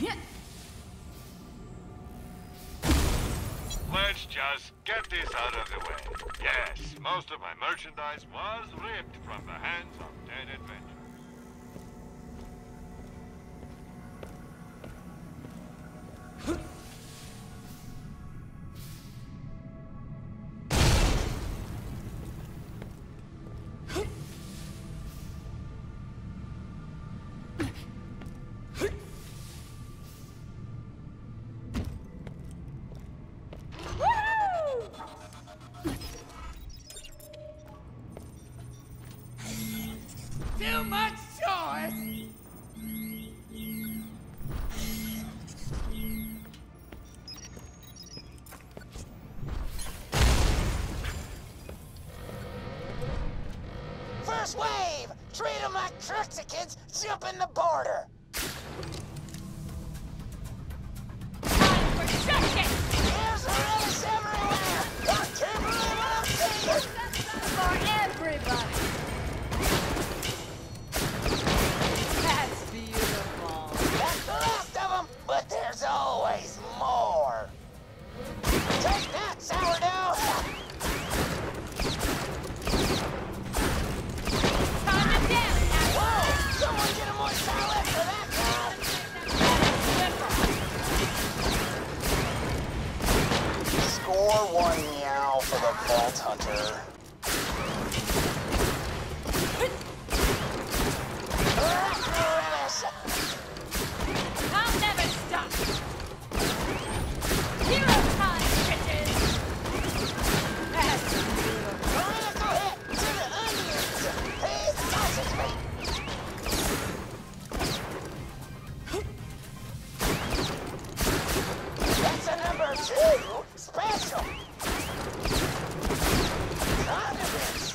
Let's just get this out of the way. Yes, most of my merchandise was ripped from the hands of dead adventurers. Too much choice! First wave! Treat them like Trixicans jumping the border! Time for justice! There's relics everywhere! I can't believe what I'm seeing! For everybody! That's beautiful. That's the last of them, but there's always more! Take that, sourdough! Calm it down, Whoa! Someone get a more salad for that guy! Score one meow for the Vault Hunter. I'll never stop! Hero time, bitches! That's beautiful. Critical hit to the onions! He touches me! That's a number 2 special! Condiments!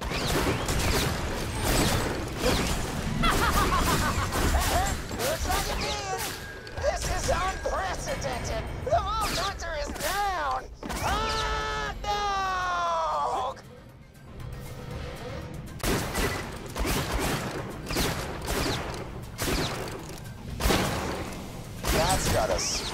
Looks like it did! This is unprecedented! The Vault Hunter is down! Hot dog! That's got a